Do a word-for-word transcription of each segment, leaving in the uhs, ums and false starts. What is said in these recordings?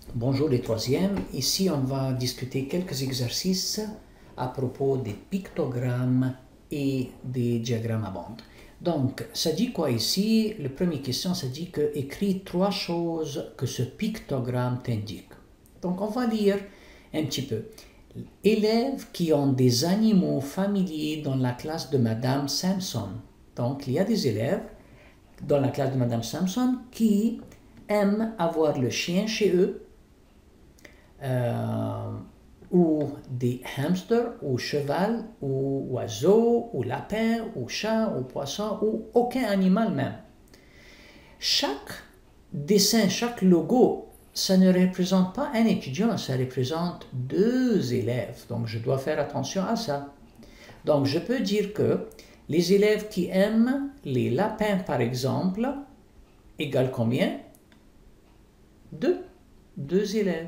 Bonjour les troisièmes, ici on va discuter quelques exercices à propos des pictogrammes et des diagrammes à bande. Donc, ça dit quoi ici? La première question, ça dit que écris trois choses que ce pictogramme t'indique. Donc, on va lire un petit peu. Élèves qui ont des animaux familiers dans la classe de Madame Samson. Donc, il y a des élèves dans la classe de Madame Samson qui aiment avoir le chien chez eux, euh, ou des hamsters, ou cheval, ou oiseau, ou lapin, ou chat, ou poisson, ou aucun animal même. Chaque dessin, chaque logo, ça ne représente pas un étudiant, ça représente deux élèves. Donc, je dois faire attention à ça. Donc, je peux dire que les élèves qui aiment les lapins, par exemple, égale combien? Deux. Deux élèves.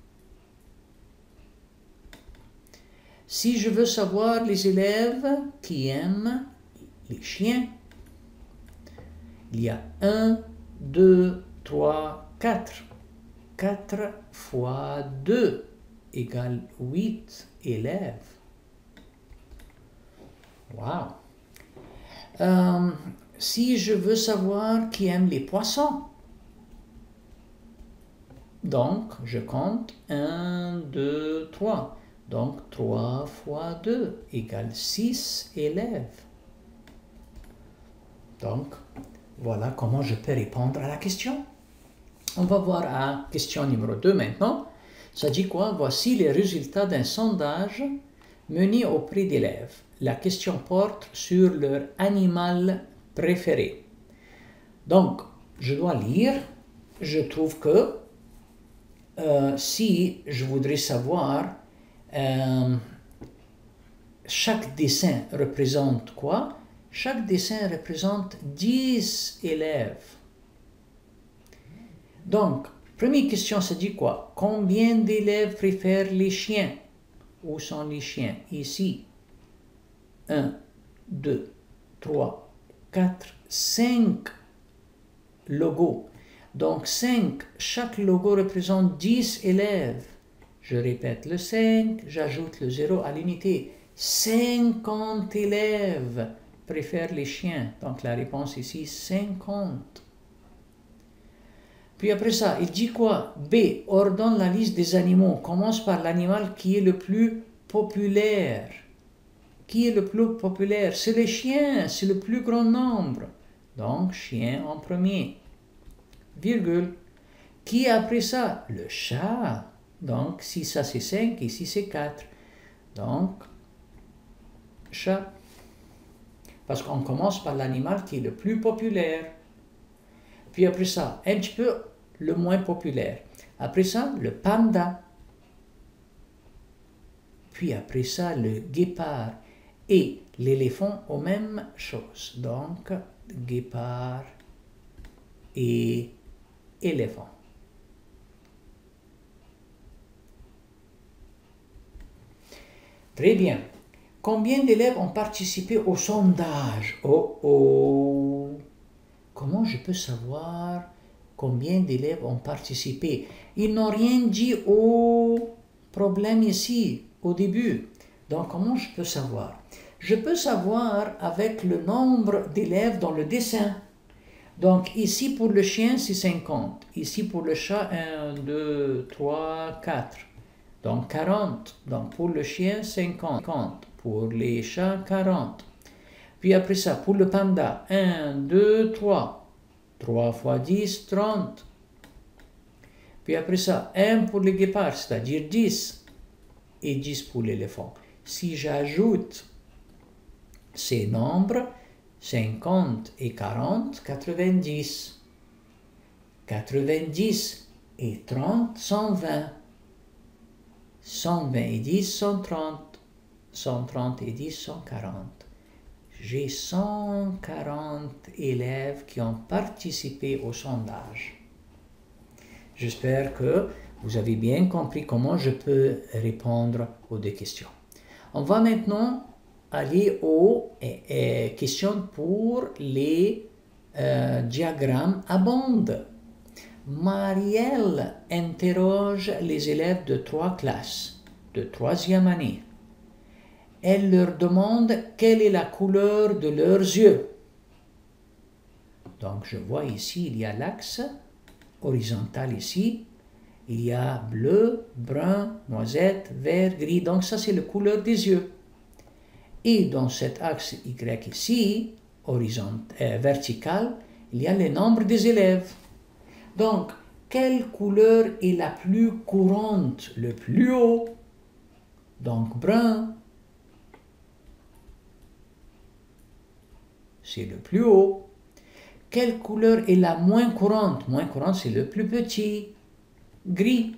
Si je veux savoir les élèves qui aiment les chiens, il y a un, deux, trois, quatre. quatre fois deux égale huit élèves. Wow! Euh, si je veux savoir qui aime les poissons, donc je compte un, deux, trois. Donc trois fois deux égale six élèves. Donc, voilà comment je peux répondre à la question. On va voir à question numéro deux maintenant. Ça dit quoi? Voici les résultats d'un sondage mené auprès d'élèves. La question porte sur leur animal préféré. Donc, je dois lire. Je trouve que euh, si je voudrais savoir Euh, chaque dessin représente quoi? Chaque dessin représente dix élèves. Donc, première question, ça dit quoi? Combien d'élèves préfèrent les chiens? Où sont les chiens? Ici. un, deux, trois, quatre, cinq logos. Donc, cinq, chaque logo représente dix élèves. Je répète le cinq, j'ajoute le zéro à l'unité. cinquante élèves préfèrent les chiens. Donc la réponse ici, cinquante. Puis après ça, il dit quoi? B, ordonne la liste des animaux. Commence par l'animal qui est le plus populaire. Qui est le plus populaire? C'est les chiens, c'est le plus grand nombre. Donc chien en premier. Virgule. Qui après ça? Le chat. Donc, si ça c'est cinq, ici c'est quatre. Donc, chat. Parce qu'on commence par l'animal qui est le plus populaire. Puis après ça, un petit peu le moins populaire. Après ça, le panda. Puis après ça, le guépard. Et l'éléphant aux mêmes choses. Donc, guépard et éléphant. Très bien. Combien d'élèves ont participé au sondage? Oh oh! Comment je peux savoir combien d'élèves ont participé? Ils n'ont rien dit au problème ici, au début. Donc, comment je peux savoir? Je peux savoir avec le nombre d'élèves dans le dessin. Donc, ici pour le chien, c'est cinquante. Ici pour le chat, un, deux, trois, quatre. Donc quarante. Donc pour le chien, cinquante. Pour les chats, quarante. Puis après ça, pour le panda, un, deux, trois. trois fois dix, trente. Puis après ça, un pour le guépard, c'est-à-dire dix. Et dix pour l'éléphant. Si j'ajoute ces nombres, cinquante et quarante, quatre-vingt-dix. quatre-vingt-dix et trente, cent vingt. cent vingt et dix, cent trente. cent trente et dix, cent quarante. J'ai cent quarante élèves qui ont participé au sondage. J'espère que vous avez bien compris comment je peux répondre aux deux questions. On va maintenant aller aux eh, eh, questions pour les euh, diagrammes à bande. Marielle interroge les élèves de trois classes, de troisième année. Elle leur demande quelle est la couleur de leurs yeux. Donc je vois ici, il y a l'axe horizontal ici. Il y a bleu, brun, noisette, vert, gris. Donc ça c'est la couleur des yeux. Et dans cet axe Y ici, horizontal, euh, vertical, il y a le nombre des élèves. Donc, quelle couleur est la plus courante, le plus haut? Donc, brun, c'est le plus haut. Quelle couleur est la moins courante? Moins courante, c'est le plus petit. Gris.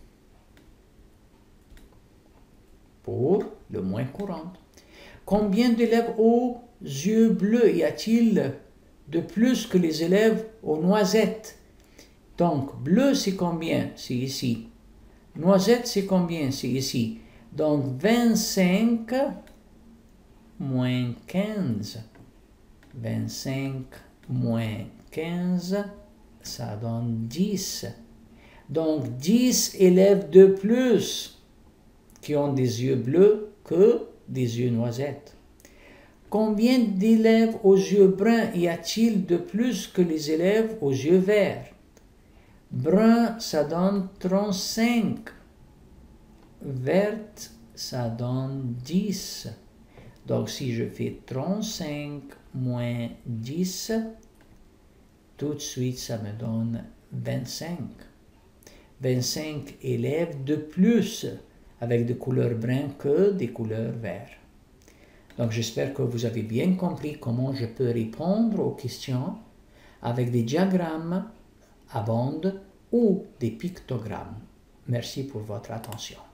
Pour le moins courant. Combien d'élèves aux yeux bleus y a-t-il de plus que les élèves aux noisettes? Donc, bleu, c'est combien? C'est ici. Noisette, c'est combien? C'est ici. Donc, vingt-cinq moins quinze. vingt-cinq moins quinze, ça donne dix. Donc, dix élèves de plus qui ont des yeux bleus que des yeux noisettes. Combien d'élèves aux yeux bruns y a-t-il de plus que les élèves aux yeux verts? Brun, ça donne trente-cinq. Verte, ça donne dix. Donc, si je fais trente-cinq moins dix, tout de suite, ça me donne vingt-cinq. vingt-cinq élèves de plus avec des couleurs brunes que des couleurs vertes. Donc, j'espère que vous avez bien compris comment je peux répondre aux questions avec des diagrammes à bande ou des pictogrammes. Merci pour votre attention.